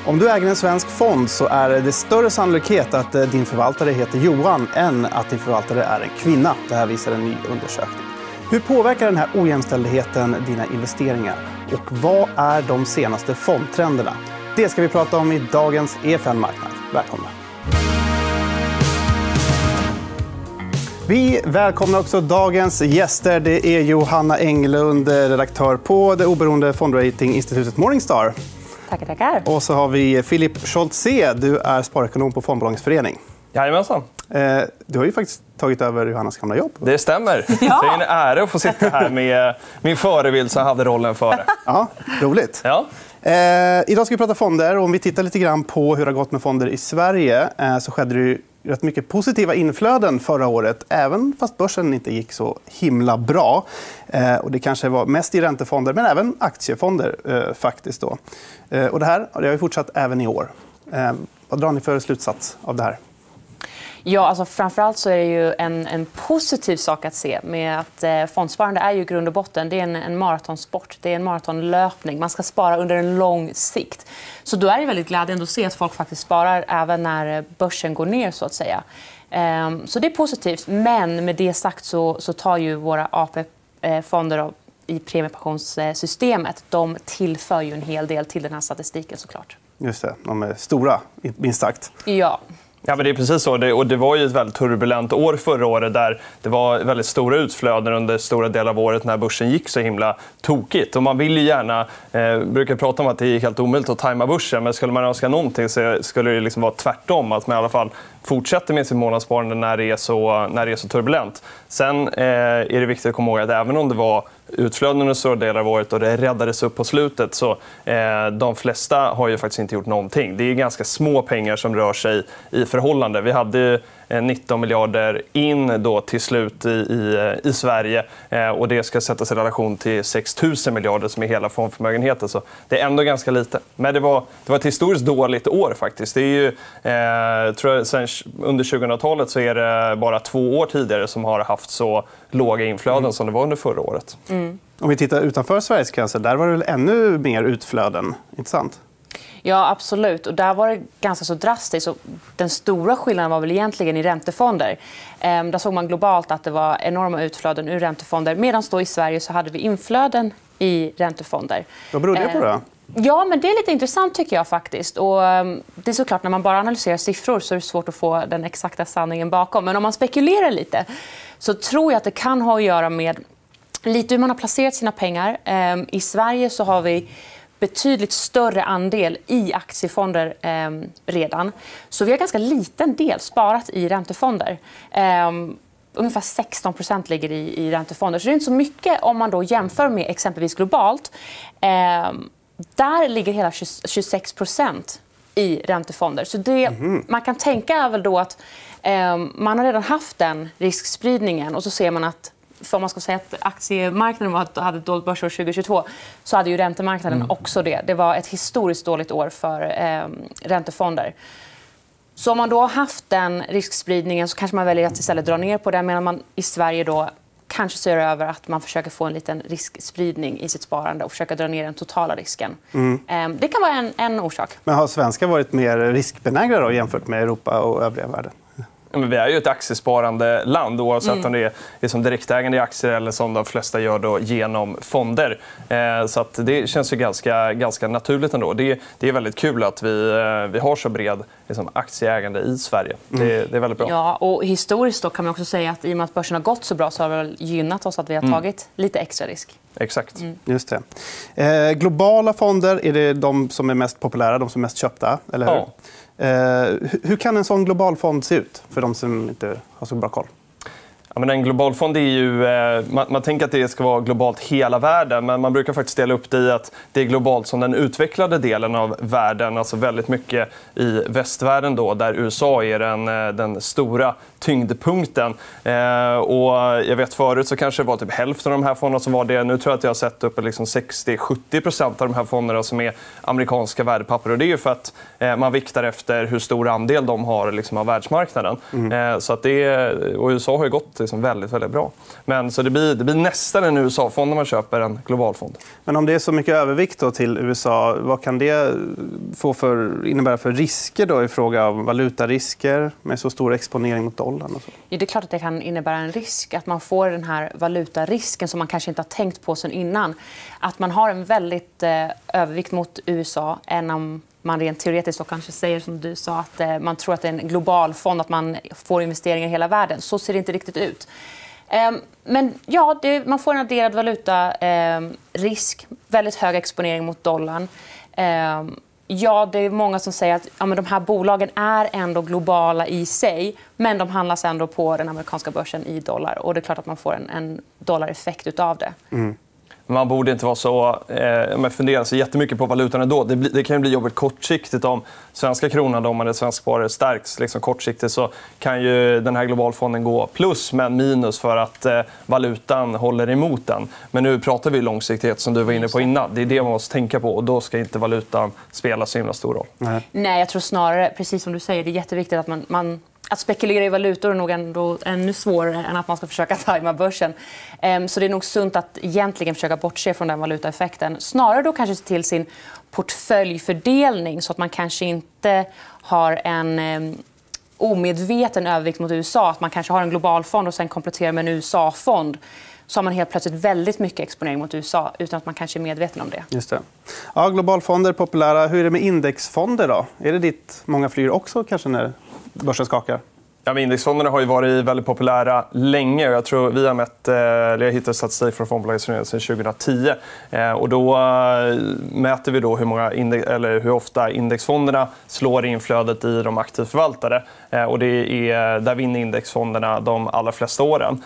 Om du äger en svensk fond så är det större sannolikhet att din förvaltare heter Johan än att din förvaltare är en kvinna. Det här visar en ny undersökning. Hur påverkar den här ojämställdheten dina investeringar? Och vad är de senaste fondtrenderna? Det ska vi prata om i dagens EFN-marknad. Välkomna! Vi välkomnar också dagens gäster. Det är Johanna Englund, redaktör på det oberoende fondratinginstitutet Morningstar. Tackar. Och så har vi Philip Scholtze. Du är sparekonom på Fondbolagsförening. Jajamensan. Du har ju faktiskt tagit över Johannas gamla jobb. Det stämmer. Ja. Det är en ära att få sitta här med min förebild som hade rollen före. Ja, roligt. Ja. Idag ska vi prata fonder. Om vi tittar lite grann på hur det har gått med fonder i Sverige så skedde det ju rätt mycket positiva inflöden förra året, även fast börsen inte gick så himla bra. Och det kanske var mest i räntefonder, men även aktiefonder faktiskt. Då. Och det här har ju fortsatt även i år. Vad drar ni för slutsats av det här? Ja, alltså framförallt så är det ju en positiv sak att se med att fondsparande är ju grund och botten. Det är en maratonsport, det är en maratonlöpning. Man ska spara under en lång sikt. Så då är det väldigt glädjande att se att folk faktiskt sparar även när börsen går ner så att säga. Så det är positivt, men med det sagt så tar ju våra AP-fonder i premiepensionssystemet, de tillför ju en hel del till den här statistiken såklart. Just det, de är stora, minst sagt. Ja. Ja, men det är precis så. Det var ju ett väldigt turbulent år förra året där det var väldigt stora utflöden under stora delar av året när börsen gick så himla tokigt. Och man vill ju gärna, brukar prata om att det är helt omöjligt att tajma börsen, men skulle man önska någonting så skulle det liksom vara tvärtom, att man i alla fall fortsätter med sin månadssparande när det är så turbulent. Sen är det viktigt att komma ihåg att även om det var utflöden under stora delar av året och det räddades upp på slutet, så de flesta har ju faktiskt inte gjort någonting. Det är ganska små pengar som rör sig i förhållande. Vi hade 19 miljarder in då till slut i Sverige, och det ska sättas i relation till 6 000 miljarder som är hela fondförmögenheten. Så det är ändå ganska lite. Men det var ett historiskt dåligt år faktiskt. Det är ju, tror jag, sen under 2000-talet så är det bara 2 år tidigare som har haft så låga inflöden som det var under förra året. Om vi tittar utanför Sveriges gränser, där var det väl ännu mer utflöden, inte sant? Ja, absolut. Och där var det ganska så drastiskt. Och den stora skillnaden var väl egentligen i räntefonder. Där såg man globalt att det var enorma utflöden ur räntefonder. Medan då i Sverige så hade vi inflöden i räntefonder. Vad beror det på då? Ja, men det är lite intressant tycker jag faktiskt. Och det är såklart, när man bara analyserar siffror så är det svårt att få den exakta sanningen bakom. Men om man spekulerar lite så tror jag att det kan ha att göra med lite hur man har placerat sina pengar. I Sverige så har vi betydligt större andel i aktiefonder redan. Så vi har ganska liten del sparat i räntefonder. Ungefär 16% ligger i räntefonder. Så det är inte så mycket om man då jämför med exempelvis globalt. Där ligger hela 26% i räntefonder. Så man kan tänka väl då att man har redan haft den riskspridningen, och så ser man att, för man ska säga att aktiemarknaden hade ett dåligt börsår 2022, så hade ju räntemarknaden också det. Det var ett historiskt dåligt år för räntefonder. Så om man då har haft den riskspridningen så kanske man väljer att istället dra ner på det, medan man i Sverige då kanske ser över att man försöker få en liten riskspridning i sitt sparande och försöka dra ner den totala risken. Det kan vara en orsak. Men har svenskar varit mer riskbenägna då, jämfört med Europa och övriga världen? Men vi är ju ett aktiesparande land, oavsett om det är som direktägande i aktier eller som de flesta gör då genom fonder. Så att det känns ju ganska naturligt ändå. Det är väldigt kul att vi har så bred aktieägande i Sverige. Det är väldigt bra. Ja, och historiskt då kan man också säga att i och med att börsen har gått så bra så har det väl gynnat oss att vi har tagit lite extra risk. Exakt. Just det. Globala fonder, är det de som är mest populära, de som är mest köpta, eller hur? Ja. Hur kan en sån global fond se ut för de som inte har så bra koll? Ja, men en global fond är ju, man tänker att det ska vara globalt hela världen, men man brukar faktiskt dela upp det i att det är globalt som den utvecklade delen av världen, alltså väldigt mycket i västvärlden då, där USA är den stora tyngdpunkten. Och jag vet förut så kanske det var typ hälften av de här fonderna som var det. Nu tror jag att jag har sett upp 60-70% av de här fonderna som är amerikanska värdepapper, och det är ju för att man viktar efter hur stor andel de har av världsmarknaden. Så att och USA har ju gått låter liksom väldigt, väldigt bra. Men så det blir nästan en USA-fond när man köper en global fond. Men om det är så mycket övervikt då till USA, vad kan det innebära för risker då i fråga om valutarisker med så stor exponering mot dollarn? Och så? Ja, det är klart att det kan innebära en risk att man får den här valutarisken som man kanske inte har tänkt på sedan innan. Att man har en väldigt övervikt mot USA än om man rent teoretiskt då kanske säger som du sa att man tror att det är en global fond, att man får investeringar i hela världen. Så ser det inte riktigt ut. Men ja, man får en adderad valutarisk, väldigt hög exponering mot dollarn. Ja, det är många som säger att men de här bolagen är ändå globala i sig, men de handlas ändå på den amerikanska börsen i dollar. Och det är klart att man får en dollareffekt utav det. Mm. Man borde inte vara så fundera så jättemycket på valutan ändå. Det kan ju bli jobbigt kortsiktigt om svenska kronan, om man är svensk sparare, stärks liksom kortsiktigt, så kan ju den här globalfonden gå plus men minus för att valutan håller emot den. Men nu pratar vi långsiktighet som du var inne på innan. Det är det man måste tänka på och då ska inte valutan spela så himla stor roll. Nej, jag tror snarare, precis som du säger, det är jätteviktigt att att spekulera i valutor är nog ändå ännu svårare än att man ska försöka tajma börsen. Så det är nog sunt att egentligen försöka bortse från den valutaeffekten. Snarare då kanske se till sin portföljfördelning så att man kanske inte har en omedveten övervikt mot USA. Att man kanske har en global fond och sen kompletterar med en USA-fond. Så har man helt plötsligt väldigt mycket exponering mot USA utan att man kanske är medveten om det. Just det. Ja, globalfonder är populära. Hur är det med indexfonder då? Är det dit många flyr också kanske när börsen skakar? Ja, men indexfonderna har ju varit väldigt populära länge. Jag tror vi har jag hittade statistik från Fondbolaget sedan 2010. Och då mäter vi då hur ofta indexfonderna slår inflödet i de aktivt förvaltade. Och där vinner indexfonderna de allra flesta åren.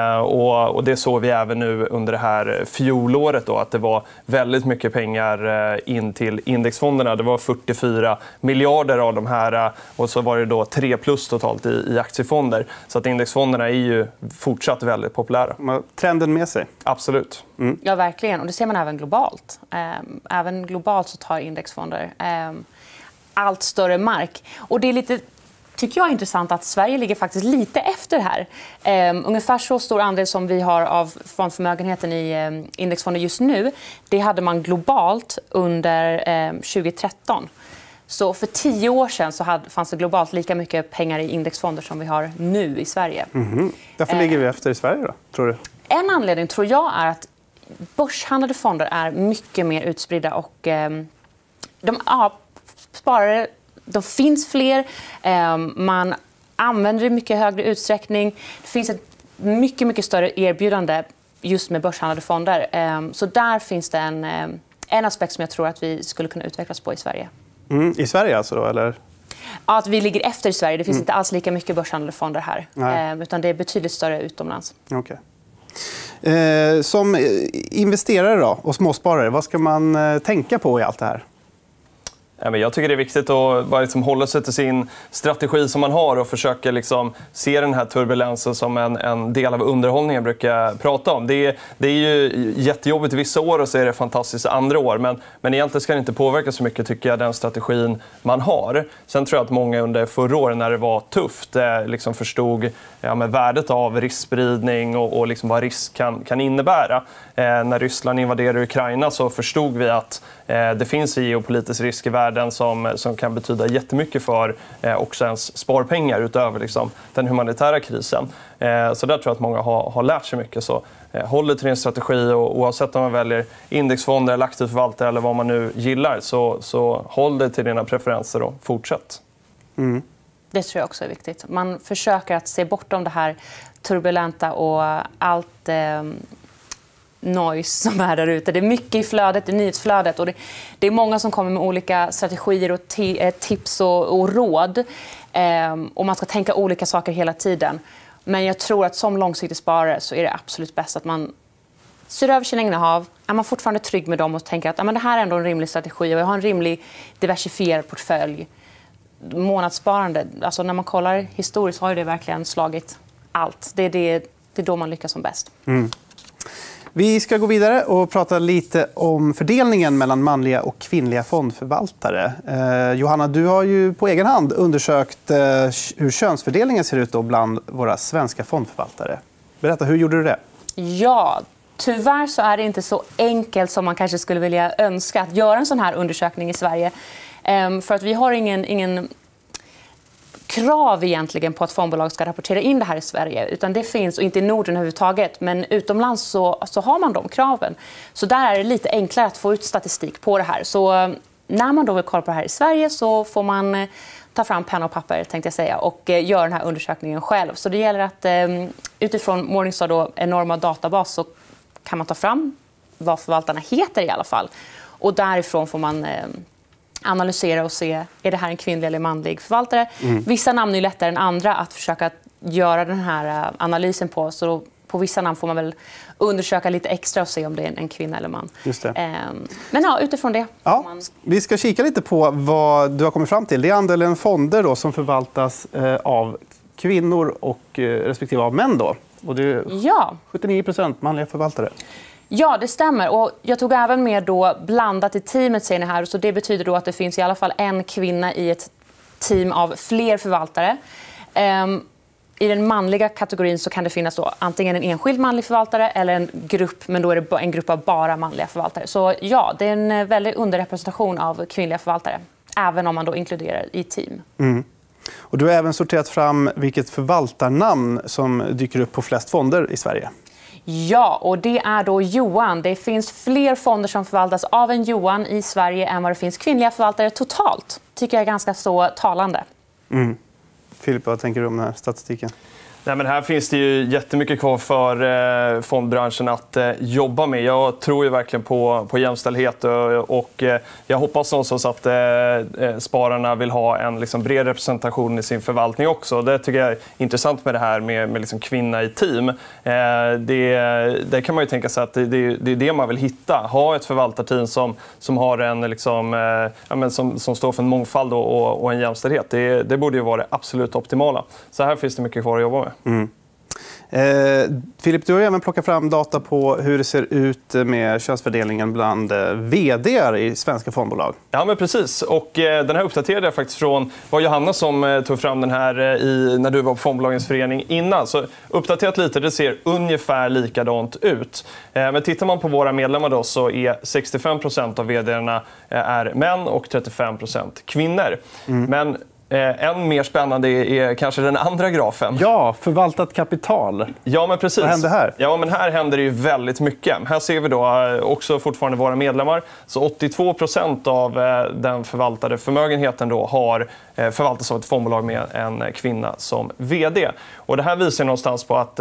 Och det såg vi även nu under det här fjolåret då, att det var väldigt mycket pengar in till indexfonderna. Det var 44 miljarder av de här och så var det då 3 plus totalt i aktiefonder. Så att indexfonderna är ju fortsatt väldigt populära. Trenden med sig. Absolut. Mm. Ja, verkligen. Och det ser man även globalt. Även globalt så tar indexfonder allt större mark. Och det är lite, tycker jag, intressant att Sverige ligger faktiskt lite efter här. Ungefär så stor andel som vi har av fondförmögenheten i indexfonder just nu, det hade man globalt under 2013. Så för 10 år sedan så fanns det globalt lika mycket pengar i indexfonder som vi har nu i Sverige. Mm-hmm. Varför ligger vi efter i Sverige då, tror du? En anledning tror jag är att börshandlade fonder är mycket mer utspridda och sparare, de finns fler. Man använder det i mycket högre utsträckning. Det finns ett mycket, mycket större erbjudande just med börshandlade fonder. Så där finns det en aspekt som jag tror att vi skulle kunna utvecklas på i Sverige. I Sverige alltså då, eller? Ja, att vi ligger efter i Sverige. Det finns inte alls lika mycket börshandlade fonder här. Utan det är betydligt större utomlands. Okay. Som investerare då, och småsparare, vad ska man tänka på i allt det här? Jag tycker det är viktigt att bara hålla sig till sin strategi som man har och försöka se den här turbulensen som en del av underhållningen jag brukar prata om. Det är ju jättejobbigt i vissa år och så är det fantastiskt andra år. Men egentligen ska det inte påverka så mycket, tycker jag, den strategin man har. Sen tror jag att många under förra året när det var tufft förstod värdet av riskspridning och vad risk kan innebära. När Ryssland invaderade Ukraina så förstod vi att det finns geopolitisk risk i världen som kan betyda jättemycket för också ens sparpengar utöver den humanitära krisen. Så där tror jag att många har lärt sig mycket. Så håll till din strategi och oavsett om man väljer indexfonder eller aktiv förvaltare eller vad man nu gillar så håll dig till dina preferenser och fortsätt. Mm. Det tror jag också är viktigt. Man försöker att se bortom det här turbulenta och allt noise som är där ute. Det är mycket i flödet, i nyhetsflödet. Och det är många som kommer med olika strategier och tips och råd. Och man ska tänka olika saker hela tiden. Men jag tror att som långsiktig sparare så är det absolut bäst att man ser över sina innehav. Är man fortfarande trygg med dem och tänker att det här är ändå en rimlig strategi och jag har en rimlig diversifierad portfölj. Månadssparande, alltså när man kollar historiskt har det verkligen slagit allt. Det är då man lyckas som bäst. Mm. Vi ska gå vidare och prata lite om fördelningen mellan manliga och kvinnliga fondförvaltare. Johanna, du har ju på egen hand undersökt hur könsfördelningen ser ut då bland våra svenska fondförvaltare. Berätta, hur gjorde du det? Ja, tyvärr så är det inte så enkelt som man kanske skulle vilja önska att göra en sån här undersökning i Sverige. För att vi har ingen krav egentligen på att fondbolag ska rapportera in det här i Sverige. Utan det finns, och inte i Norden överhuvudtaget, men utomlands så har man de kraven. Så där är det lite enklare att få ut statistik på det här. Så när man då vill kolla på det här i Sverige så får man ta fram penna och papper, tänkte jag säga, och göra den här undersökningen själv. Så det gäller att utifrån Morningstar då, enorma databas, så kan man ta fram vad förvaltarna heter i alla fall. Och därifrån får man analysera och se, är det här en kvinnlig eller manlig förvaltare? Vissa namn är lättare än andra att försöka göra den här analysen på. Så då, på vissa namn får man väl undersöka lite extra och se om det är en kvinna eller man. Just det. Men ja, utifrån det. Ja, vi ska kika lite på vad du har kommit fram till. Det är andelen fonder då som förvaltas av kvinnor och respektive av män. Då. Och det är 79% manliga förvaltare. Ja, det stämmer. Och jag tog även med då blandat i teamet, ser ni här. Så det betyder då att det finns i alla fall en kvinna i ett team av fler förvaltare. I den manliga kategorin så kan det finnas då antingen en enskild manlig förvaltare eller en grupp, men då är det en grupp av bara manliga förvaltare. Så ja, det är en väldigt underrepresentation av kvinnliga förvaltare, även om man då inkluderar i team. Och du har även sorterat fram vilket förvaltarnamn som dyker upp på flest fonder i Sverige. Ja, och det är då Johan. Det finns fler fonder som förvaltas av en Johan i Sverige än vad det finns kvinnliga förvaltare totalt. Tycker jag är ganska så talande. Filip, vad tänker du om den här statistiken? Nej, men här finns det ju jättemycket kvar för fondbranschen att jobba med. Jag tror ju verkligen på jämställdhet och jag hoppas någonstans att spararna vill ha en liksom bred representation i sin förvaltning också. Det tycker jag är intressant med det här med liksom kvinna i team. Det kan man ju tänka sig att det är det man vill hitta. Ha ett förvaltarteam som har en liksom, som står för en mångfald och en jämställdhet. Det borde ju vara det absolut optimala. Så här finns det mycket kvar att jobba med. Filip, du har även plockat fram data på hur det ser ut med könsfördelningen bland vd:ar i svenska fondbolag. Ja, men precis. Och den här uppdaterade jag faktiskt från var Johanna som tog fram den här när du var på Fondbolagens förening innan. Så uppdaterat lite, det ser ungefär likadant ut. Men tittar man på våra medlemmar då, så är 65% av vd:arna är män och 35% kvinnor. Men än mer spännande är kanske den andra grafen. Ja, förvaltat kapital. Ja, men precis. Vad händer här? Ja, men här händer det ju väldigt mycket. Här ser vi då också fortfarande våra medlemmar. Så 82% av den förvaltade förmögenheten då har förvaltas av ett fondbolag med en kvinna som vd. Och det här visar någonstans på att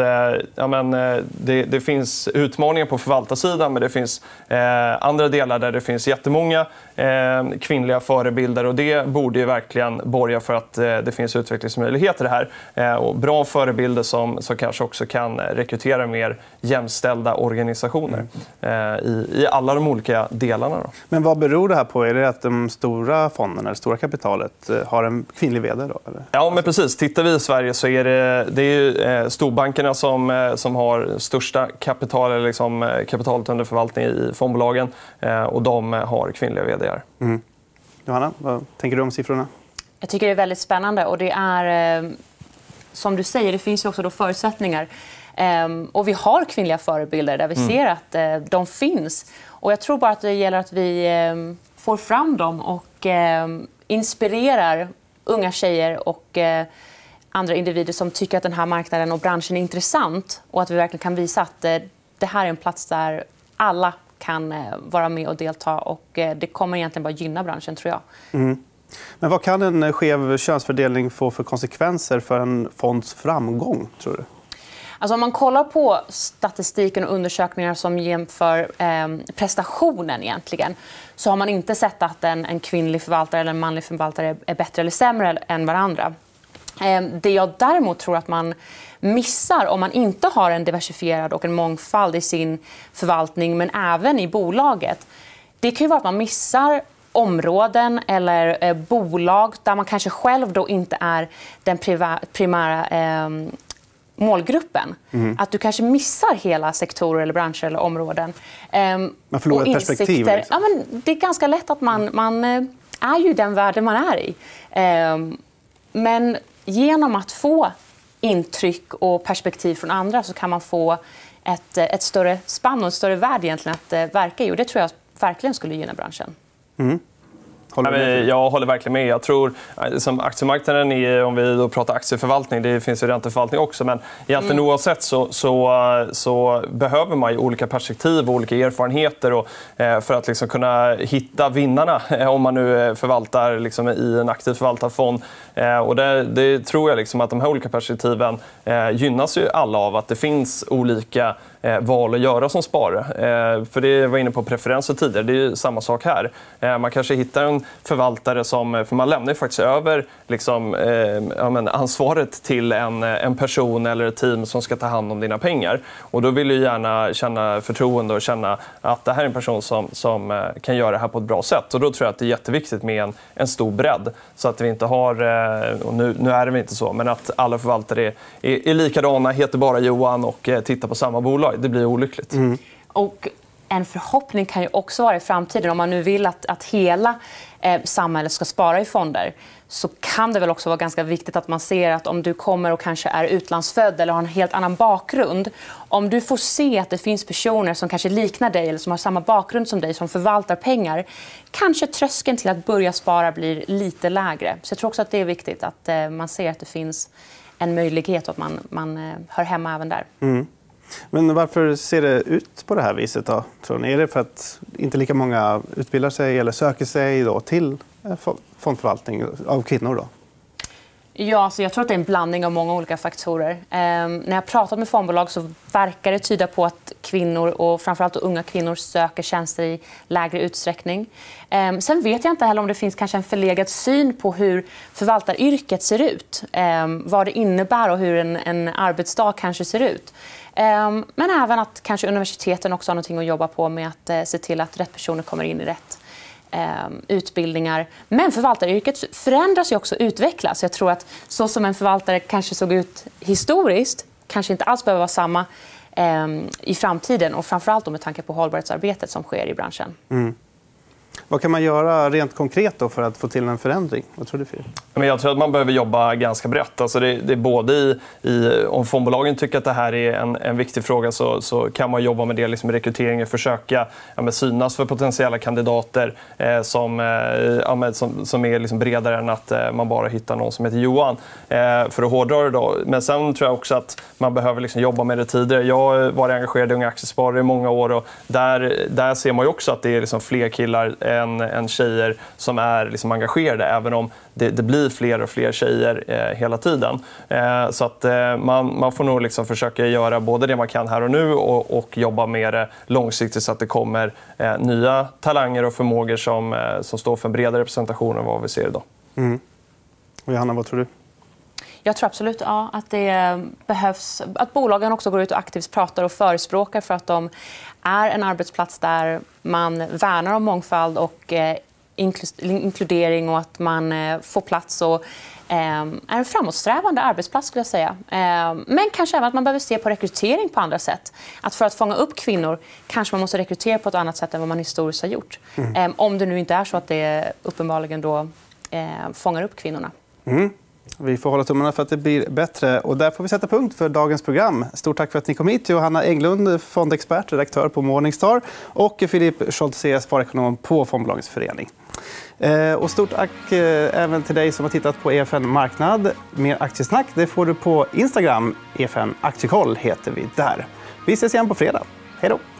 det finns utmaningar på förvaltarsidan, men det finns andra delar där det finns jättemånga kvinnliga förebilder, och det borde ju verkligen borga för att det finns utvecklingsmöjligheter här. Och bra förebilder som kanske också kan rekrytera mer jämställda organisationer i alla de olika delarna. Då. Men vad beror det här på? Är det att de stora fonderna, det stora kapitalet, har en kvinnlig vd då? Eller? Ja, men precis. Tittar vi i Sverige så är det är storbankerna som har största kapital, eller liksom kapitalet under förvaltning i fondbolagen, och de har kvinnliga vd:ar. Johanna, vad tänker du om siffrorna? Jag tycker det är väldigt spännande, och det är som du säger, det finns ju också då förutsättningar. Och vi har kvinnliga förebilder där vi ser att de finns. Och jag tror bara att det gäller att vi får fram dem och inspirerar unga tjejer och andra individer som tycker att den här marknaden och branschen är intressant, och att vi verkligen kan visa att det här är en plats där alla kan vara med och delta, och det kommer egentligen bara gynna branschen, tror jag. Men vad kan en skev könsfördelning få för konsekvenser för en fonds framgång, tror du? Alltså om man kollar på statistiken och undersökningar som jämför prestationen egentligen, så har man inte sett att en kvinnlig förvaltare eller en manlig förvaltare är bättre eller sämre än varandra. Det jag däremot tror att man missar om man inte har en diversifierad och en mångfald i sin förvaltning, men även i bolaget, det kan ju vara att man missar områden eller bolag där man kanske själv då inte är den primära målgruppen. Att du kanske missar hela sektorer eller branscher eller områden. Man förlorar ett perspektiv. Liksom. Ja, men det är ganska lätt att man är ju den världen man är i. Men genom att få intryck och perspektiv från andra så kan man få ett större spann och en större värld egentligen att verka i. Och det tror jag verkligen skulle gynna branschen. Jag håller verkligen med. Jag tror som aktiemarknaden är, om vi då pratar aktieförvaltning, det finns ju ränteförvaltning också, men egentligen oavsett så behöver man ju olika perspektiv och olika erfarenheter och, för att liksom kunna hitta vinnarna om man nu förvaltar liksom i en aktiv förvaltarfond. Och det tror jag liksom att de här olika perspektiven gynnas ju alla av att det finns olika val att göra som sparare. För det var inne på preferenser tidigare, det är ju samma sak här. Man kanske hittar en förvaltare för man lämnar ju faktiskt över liksom, ansvaret till en person eller ett team som ska ta hand om dina pengar. Och då vill du gärna känna förtroende och känna att det här är en person som kan göra det här på ett bra sätt. Och då tror jag att det är jätteviktigt med en stor bredd. Så att vi inte har, och nu är det inte så, men att alla förvaltare är likadana, heter bara Johan och tittar på samma bolag. Det blir olyckligt. Och en förhoppning kan ju också vara i framtiden, om man nu vill att hela samhället ska spara i fonder, så kan det väl också vara ganska viktigt att man ser att om du kommer och kanske är utlandsfödd eller har en helt annan bakgrund, om du får se att det finns personer som kanske liknar dig eller som har samma bakgrund som dig som förvaltar pengar, kanske tröskeln till att börja spara blir lite lägre. Så jag tror också att det är viktigt att man ser att det finns en möjlighet och att man hör hemma även där. Men varför ser det ut på det här viset då? Tror ni? Är det för att inte lika många utbildar sig eller söker sig då till fondförvaltning av kvinnor då? Ja, så jag tror att det är en blandning av många olika faktorer. När jag pratat med fondbolag så verkar det tyda på att kvinnor och framförallt unga kvinnor söker tjänster i lägre utsträckning. Sen vet jag inte heller om det finns kanske en förlegad syn på hur förvaltaryrket ser ut. Vad det innebär och hur en arbetsdag kanske ser ut. Men även att kanske universiteten också har någonting att jobba på med att se till att rätt personer kommer in i rätt utbildningar. Men förvaltaryrket förändras ju också och utvecklas. Jag tror att så som en förvaltare kanske såg ut historiskt kanske inte alls behöver vara samma i framtiden, och framförallt med tanke på hållbarhetsarbetet som sker i branschen. Vad kan man göra rent konkret då för att få till en förändring? Vad tror du, Filip? Men jag tror att man behöver jobba ganska brett. Alltså det är både om fondbolagen tycker att det här är en viktig fråga, så kan man jobba med det liksom rekrytering och försöka synas för potentiella kandidater som är liksom bredare än att man bara hittar någon som heter Johan. För att hårdra det då. Men sen tror jag också att man behöver liksom jobba med det tidigare. Jag var engagerad i Unga Aktiesparare i många år, och där ser man ju också att det är liksom fler killar än tjejer som är liksom engagerade, även om det blir fler och fler tjejer hela tiden. Så att man får nog liksom försöka göra både det man kan här och nu och jobba med det långsiktigt så att det kommer nya talanger och förmågor som står för en bredare representation än vad vi ser idag. Och Johanna, vad tror du? Jag tror absolut att det behövs att bolagen också går ut och aktivt pratar och förespråkar för att de är en arbetsplats där man värnar om mångfald och inkludering, och att man får plats och är en framåtsträvande arbetsplats, skulle jag säga. Men kanske även att man behöver se på rekrytering på andra sätt. Att för att fånga upp kvinnor kanske man måste rekrytera på ett annat sätt än vad man historiskt har gjort. Om det nu inte är så att det uppenbarligen då fångar upp kvinnorna. Vi får hålla tummarna för att det blir bättre. Och där får vi sätta punkt för dagens program. Stort tack för att ni kom hit. Johanna Englund, fondexpert, redaktör på Morningstar, och Filip Scholtze, sparekonom på Fondbolagens förening. Och stort tack även till dig som har tittat på EFN Marknad. Mer aktiesnack det får du på Instagram. EFN Aktiekoll heter vi där. Vi ses igen på fredag. Hej då!